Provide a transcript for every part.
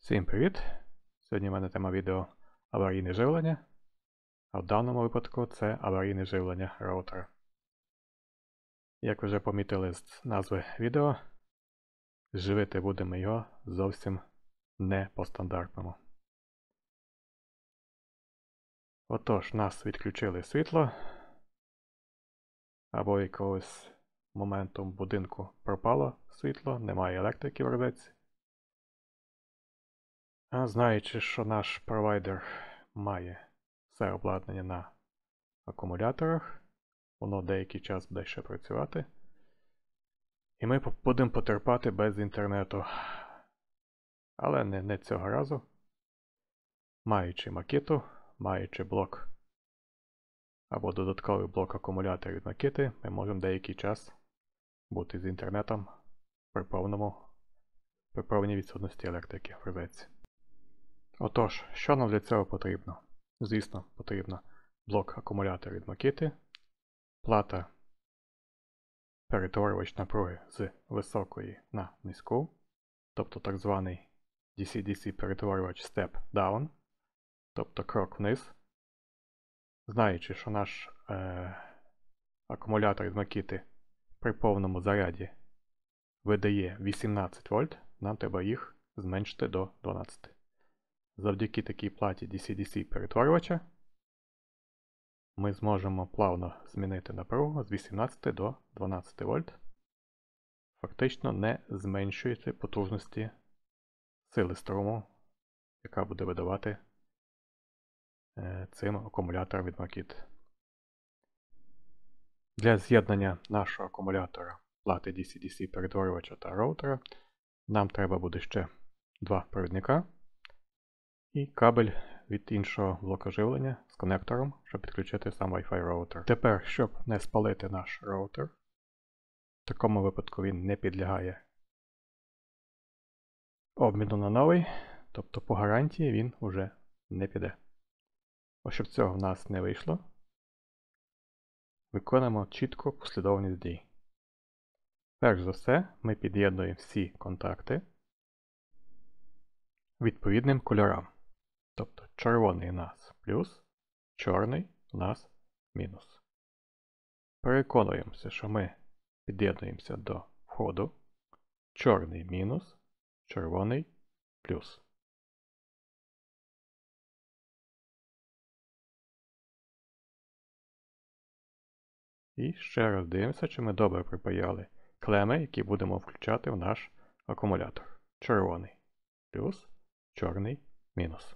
Всім привіт! Сьогодні в мене тема відео аварійне живлення, а в даному випадку це аварійне живлення роутера. Як ви вже помітили з назви відео, живити будемо його зовсім не по-стандартному. Отож, нас відключили світло, або якогось моменту в будинку пропало світло, немає електрики в розетці. А знаючи, що наш провайдер має все обладнання на акумуляторах, воно деякий час буде ще працювати. І ми будемо потерпати без інтернету. Але не цього разу. Маючи Makito, маючи блок або додатковий блок акумулятора від Makito, ми можемо деякий час бути з інтернетом при повній відсутності електрики в розетці. Отож, що нам для цього потрібно? Звісно, потрібно блок акумулятора від Makito, плата перетворювач напруги з високої на низьку, тобто так званий DC-DC перетворювач Step Down, тобто крок вниз. Знаючи, що наш акумулятор від Makito при повному заряді видає 18 вольт, нам треба їх зменшити до 12. Завдяки такій платі DC-DC перетворювача ми зможемо плавно змінити напругу з 18 до 12 вольт, фактично не зменшуючи потужності сили струму, яка буде видавати цим акумулятором від Makito. Для з'єднання нашого акумулятора, плати DC-DC перетворювача та роутера нам треба буде ще два провідника і кабель від іншого блока живлення з конектором, щоб підключити сам Wi-Fi роутер. Тепер, щоб не спалити наш роутер, в такому випадку він не підлягає обміну на новий, тобто по гарантії він уже не піде. Ось щоб цього в нас не вийшло, виконуємо чітку послідовність дій. Перш за все, ми під'єднуємо всі контакти відповідним кольорам. Тобто червоний у нас плюс, чорний у нас мінус. Переконуємося, що ми під'єднуємося до входу. Чорний мінус, червоний плюс. І ще раз дивимося, чи ми добре припаяли клеми, які будемо включати в наш акумулятор. Червоний плюс, чорний мінус.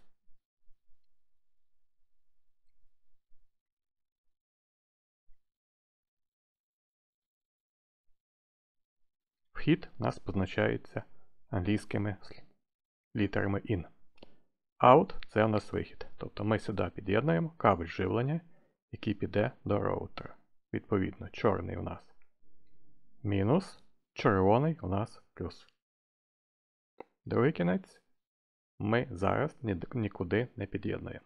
Вхід у нас позначається англійськими літерами IN. Out – це у нас вихід. Тобто ми сюди під'єднуємо кабель живлення, який піде до роутера. Відповідно, чорний у нас мінус, червоний у нас плюс. Другий кінець ми зараз нікуди не під'єднуємо.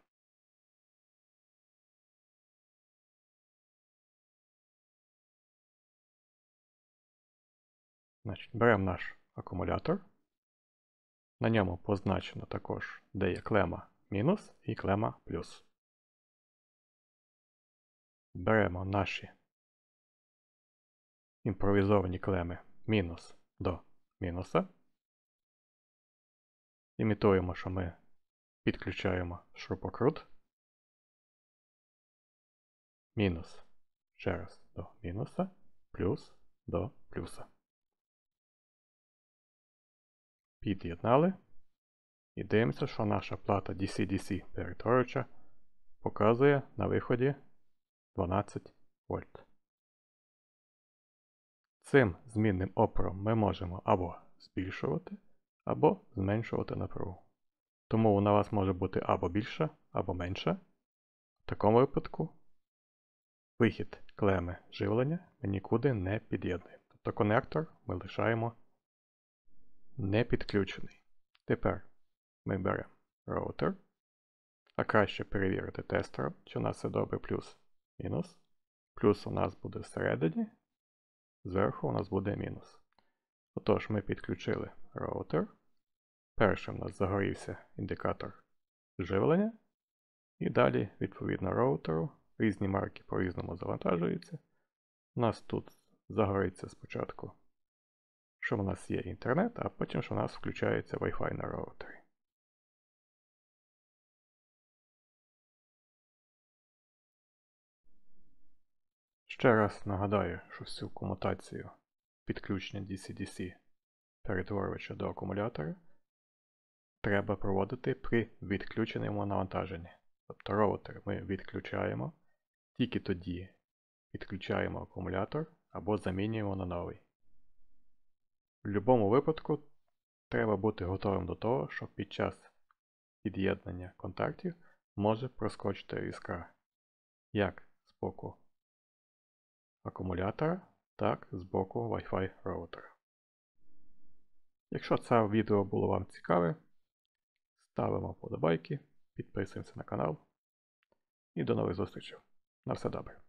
Значить, беремо наш акумулятор. На ньому позначено також, де є клема мінус і клема плюс. Беремо наші імпровізовані клеми мінус до мінуса. Імітуємо, що ми підключаємо шурупокрут. Мінус ще раз до мінуса, плюс до плюса. Під'єднали. І дивимося, що наша плата DC-DC перетворювача показує на виході 12 вольт. Цим змінним опором ми можемо або збільшувати, або зменшувати напругу. Тому вона у вас може бути або більша, або менша. В такому випадку вихід клеми живлення ми нікуди не під'єднуємо. Тобто конектор ми лишаємо не підключений. Тепер ми беремо роутер, а краще перевірити тестером, чи у нас все добре, плюс, мінус. Плюс у нас буде всередині, зверху у нас буде мінус. Отож, ми підключили роутер. Першим у нас загорівся індикатор живлення. І далі, відповідно роутеру, різні марки по-різному завантажуються. У нас тут загориться спочатку, що в нас є інтернет, а потім, що у нас включається Wi-Fi на роутері. Ще раз нагадаю, що всю комутацію підключення DC-DC перетворювача до акумулятора треба проводити при відключеному навантаженні. Тобто роутер ми відключаємо, тільки тоді підключаємо акумулятор або замінюємо на новий. В будь-якому випадку треба бути готовим до того, що під час під'єднання контактів може проскочити іскра як з боку акумулятора, так і з боку Wi-Fi роутера. Якщо це відео було вам цікаве, ставимо вподобайки, підписуємося на канал і до нових зустрічей. На все добре.